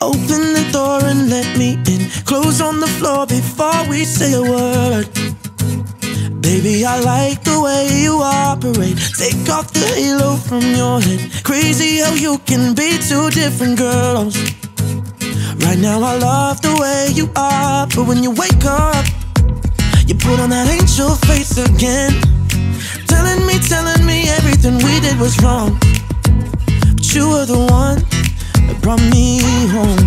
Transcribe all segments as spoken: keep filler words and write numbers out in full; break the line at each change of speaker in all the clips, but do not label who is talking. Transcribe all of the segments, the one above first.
Open the door and let me in. Clothes on the floor before we say a word. Baby, I like the way you operate. Take off the halo from your head. Crazy how you can be two different girls. Right now I love the way you are, but when you wake up, you put on that angel face again. Telling me, telling me everything we did was wrong, but you were the one that brought me home.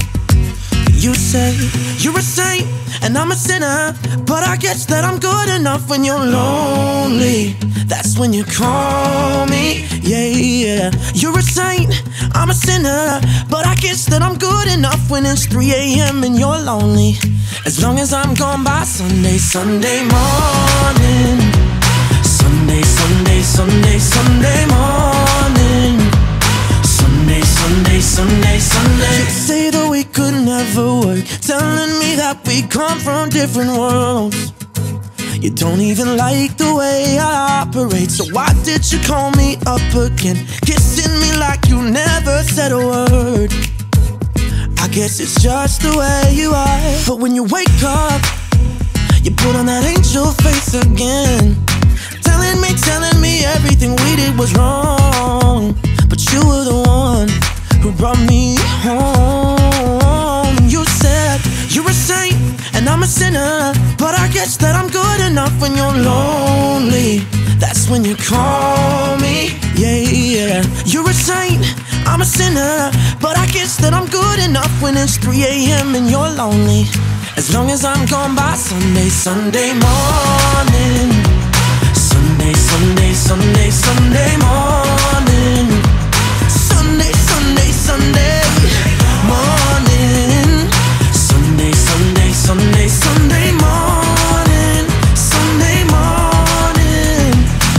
You say you're a saint and I'm a sinner, but I guess that I'm good enough when you're lonely. That's when you call me, yeah, yeah. You're a saint, I'm a sinner, but I guess that I'm good enough when it's three A M and you're lonely. As long as I'm gone by Sunday, Sunday morning. Sunday, Sunday, Sunday, Sunday morning. Sunday, Sunday, Sunday, Sunday. You say that we could never work, telling me that we come from different worlds. You don't even like the way I operate, so why did you call me up again? Kissing me like you never said a word. I guess it's just the way you are, but when you wake up, you put on that angel face again. Telling me, telling me everything we did was wrong, but you were the one who brought me home. You said you're a saint and I'm a sinner, but I guess that I'm good enough when you're lonely. That's when you call me, yeah, yeah. You're a saint, I'm a sinner, but I guess that I'm good enough when it's three A M and you're lonely. As long as I'm gone by Sunday, Sunday morning. Sunday, Sunday, Sunday, Sunday morning. Sunday, Sunday, Sunday morning. Sunday, Sunday, Sunday, Sunday morning. Sunday morning.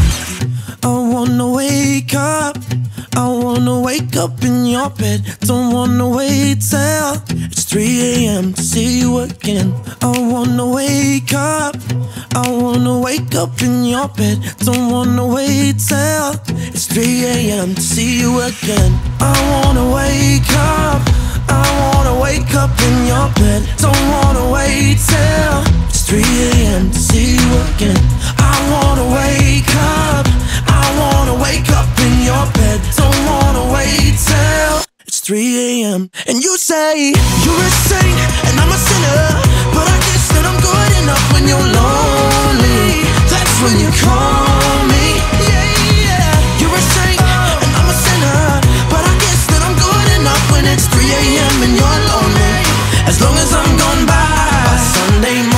I wanna wake up, I wanna wake up in your bed. Don't wanna wait till it's three A M to see you again. I wanna wake up, I wanna wake up in your bed. Don't wanna wait till it's three A M to see you again. I wanna wake up, I wanna wake up in your bed. Don't wanna wait till it's three A M to see you again. I wanna wake up, I wanna wake up in your bed. Don't wanna wait till it's three A M and you say you're a saint and I'm a sinner, but I guess that I'm good enough when you're lonely. That's when you call me, yeah, yeah. You're a saint and I'm a sinner, but I guess that I'm good enough when it's three A M and you're lonely. As long as I'm gone by Sunday morning.